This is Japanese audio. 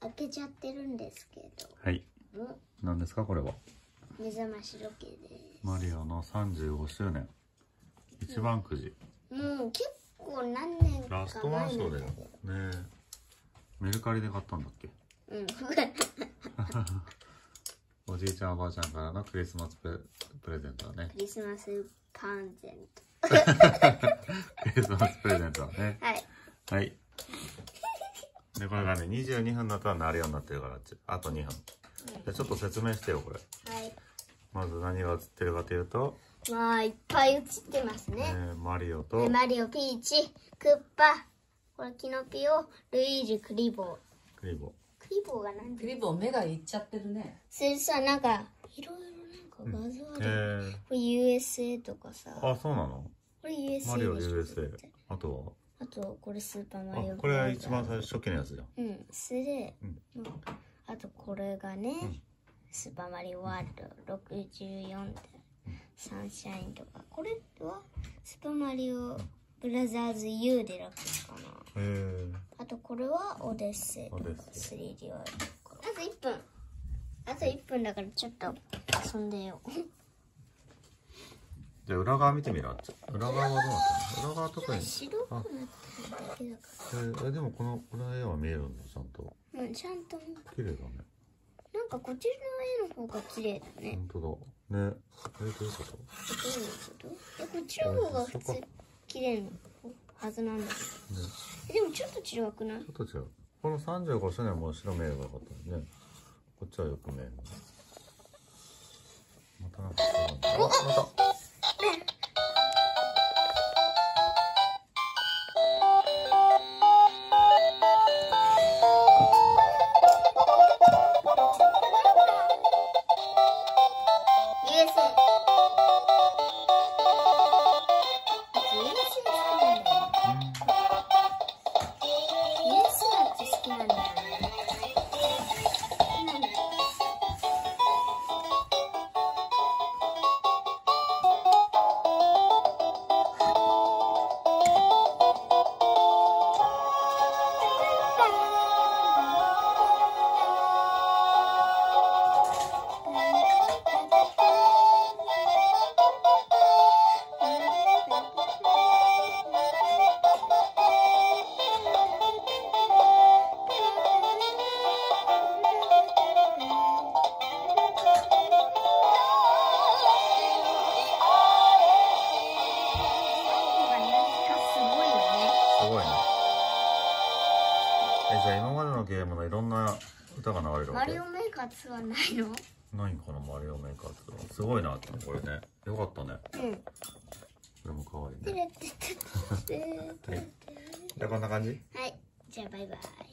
開けちゃってるんですけど。 はい。何ですかこれは。 目覚まし時計です。 マリオの35周年。一番くじ。 もう結構何年か前ラストマンショーで。ねえ。メルカリで買ったんだっけ。 うん。 おじいちゃんおばあちゃんからのクリスマスプレゼントだね。 クリスマスパンゼント。 クリスマスプレゼントだね。 はい。 はい。で、これがね、22分だったら鳴るようになってるから、あと2分。じゃあちょっと説明してよ、これ。 はい。 まず何が映ってるかというと、 まあ、いっぱい映ってますね。 マリオと、 マリオ、ピーチ、クッパ、これキノピオ、ルイージ、クリボー。 クリボー。 クリボーが何クリボー目がいっちゃってるね。 それさ、なんか、いろいろなんか画像ある。これ USA とかさ。 あ、そうなの？ これ USA マリオ USA。あとは？ あと、これスーパーマリオ。 これは一番最初期のやつじゃん。 うん。それで、あとこれがね、スーパーマリオワールド64で、サンシャインとか。これはスーパーマリオブラザーズ U でラックかな。あとこれはオデッセイとか 3D ワールドとか。あと1分。あと1分だからちょっと遊んでよう。 じゃあ裏側見てみろ。裏側はどうなったの？裏側特に。 白くなってるだけだかでもこの絵は見えるんだ、ちゃんと。 ら。うん、ちゃんと。 綺麗だね。 なんかこっちの絵の方が綺麗だね。 本当だ。ね。どういうこと？ どういうこと？こっちの方が普通綺麗なはずなんだけど。でもちょっと違くない？ ちょっと違う。この35周年も後ろ見えればよかったよね。こっちはよく見える。またなんか違うんだ。あ、また。すごいね。じゃあ今までのゲームのいろんな歌が流れるわけ？ マリオメーカー2はないの？ ないんかな、マリオメーカー2は。すごいな、これね。よかったね。 うん。 これも可愛いね。はい。じゃあこんな感じ？ はい。じゃあバイバイ。